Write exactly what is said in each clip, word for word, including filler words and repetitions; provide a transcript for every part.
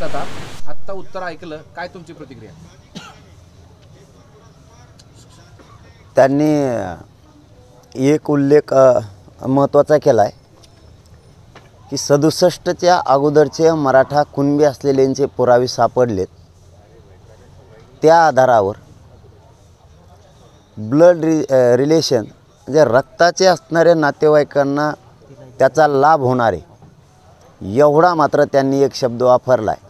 ऐकत आहात. आत्ता उत्तर ऐकलं, काय तुमची प्रतिक्रिया? त्यांनी एक उल्लेख महत्त्वाचा केला आहे की सदुसष्टच्या अगोदरचे मराठा कुणबी असलेल्यांचे पुरावे सापडलेत. त्या आधारावर ब्लड रि रिलेशन म्हणजे रक्ताचे असणाऱ्या नातेवाईकांना त्याचा लाभ होणार आहे, एवढा मात्र त्यांनी एक शब्द वापरला आहे.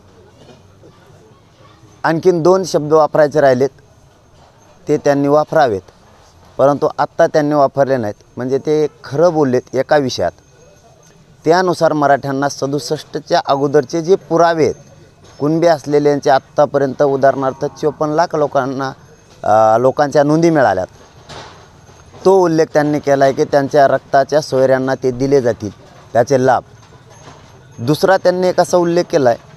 आणखीन दोन शब्द वापरायचे राहिलेत, ते त्यांनी वापरावेत, परंतु आत्ता त्यांनी वापरले नाहीत. म्हणजे ते खरं बोललेत एका विषयात. त्यानुसार मराठ्यांना सदुसष्टच्या अगोदरचे जे पुरावे आहेत कुणबी असलेल्यांचे आत्तापर्यंत उदाहरणार्थ चोपन्न लाख लोकांना लोकांच्या नोंदी मिळाल्यात, तो उल्लेख त्यांनी केला आहे की त्यांच्या रक्ताच्या सोयऱ्यांना ते दिले जातील, त्याचे लाभ. दुसरा त्यांनी एक असा उल्लेख केला आहे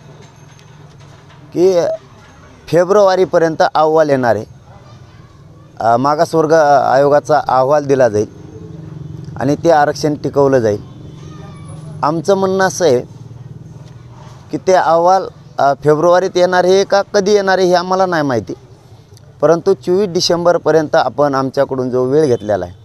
की फेब्रुवारीपर्यंत अहवाल येणार आहे, मागासवर्ग आयोगाचा अहवाल दिला जाईल आणि ते आरक्षण टिकवलं जाईल. आमचं म्हणणं असं आहे की ते अहवाल फेब्रुवारीत येणार आहे का कधी येणार आहे हे आम्हाला नाही माहिती, परंतु चोवीस डिसेंबरपर्यंत आपण आमच्याकडून जो वेळ घेतलेला आहे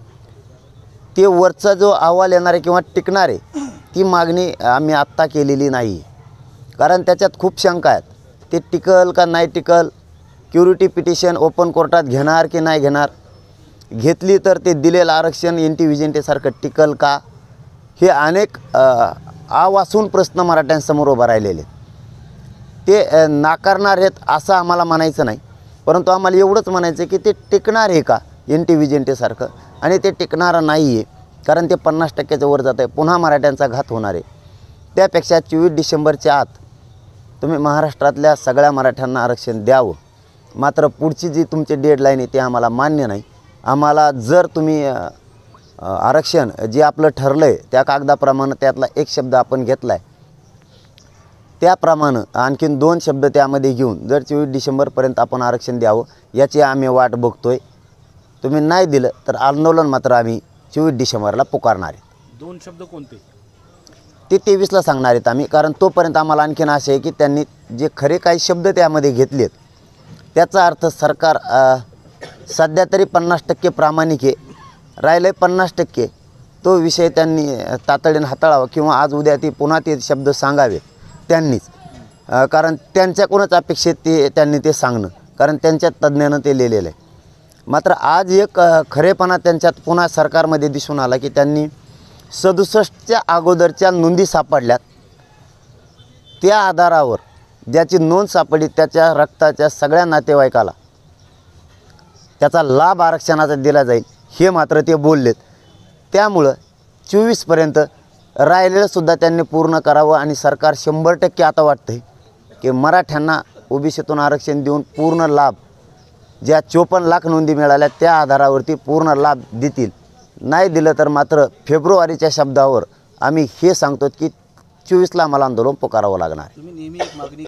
ते वरचा जो अहवाल येणार आहे किंवा टिकणार आहे ती मागणी आम्ही आत्ता केलेली नाही. कारण त्याच्यात खूप शंका आहेत, ते टिकल का नाही टिकल, क्युरिटी पिटिशन ओपन कोर्टात घेणार की नाही घेणार, घेतली तर ते दिलेलं आरक्षण एन टी विजेंटेसारखं टिकल का, हे अनेक आवासून प्रश्न मराठ्यांसमोर उभा राहिलेले. ते नाकारणार आहेत असं आम्हाला म्हणायचं नाही, परंतु आम्हाला एवढंच म्हणायचं की ते टिकणार आहे का एन टी विजेंटेसारखं, आणि ते टिकणारं नाही आहे. कारण ते पन्नास टक्क्याच्या वर जात आहे, पुन्हा मराठ्यांचा घात होणार आहे. त्यापेक्षा चोवीस डिसेंबरच्या आत तुम्ही महाराष्ट्रातल्या सगळ्या मराठ्यांना आरक्षण द्यावं. मात्र पुढची जी तुमची डेडलाईन आहे ते आम्हाला मान्य नाही. आम्हाला जर तुम्ही आरक्षण जे आपलं ठरलं आहे त्या कागदाप्रमाणे त्यातला एक शब्द आपण घेतला आहे, त्याप्रमाणे आणखीन दोन शब्द त्यामध्ये घेऊन जर चोवीस डिसेंबरपर्यंत आपण आरक्षण द्यावं याची आम्ही वाट बघतो आहे. तुम्ही नाही दिलं तर आंदोलन मात्र आम्ही चोवीस डिसेंबरला पुकारणार आहे. दोन शब्द कोणते ते तेवीसला सांगणार आहेत आम्ही, कारण तोपर्यंत आम्हाला आणखीन असं आहे की त्यांनी जे खरे काही शब्द त्यामध्ये घेतलेत त्याचा अर्थ सरकार सध्या तरी पन्नास टक्के प्रामाणिक आहे, राहिलं आहे पन्नास टक्के, तो विषय त्यांनी तातडीने हाताळावा किंवा आज उद्या ते पुन्हा ते शब्द सांगावेत त्यांनीच. कारण त्यांच्याकडूनच अपेक्षित ते त्यांनी ते सांगणं, कारण त्यांच्या तज्ज्ञानं ते लिहिलेलं आहे. मात्र आज एक खरेपणा त्यांच्यात पुन्हा सरकारमध्ये दिसून आला की त्यांनी सदुसष्टच्या अगोदरच्या नोंदी सापडल्यात, त्या आधारावर ज्याची नोंद सापडली त्याच्या रक्ताच्या सगळ्या नातेवाईकाला त्याचा लाभ आरक्षणाचा दिला जाईल हे मात्र ते बोललेत. त्यामुळं चोवीसपर्यंत राहिलेलंसुद्धा त्यांनी पूर्ण करावं आणि सरकार शंभर टक्के आता वाटतं आहे की मराठ्यांना ओबीसीतून आरक्षण देऊन पूर्ण लाभ ज्या चोपन्न लाख नोंदी मिळाल्या त्या आधारावरती पूर्ण लाभ देतील. नाही दिलं तर मात्र फेब्रुवारीच्या शब्दावर आम्ही हे सांगतो की चोवीसला आम्हाला आंदोलन पुकारावं लागणार. तुम्ही नेहमी एक मागणी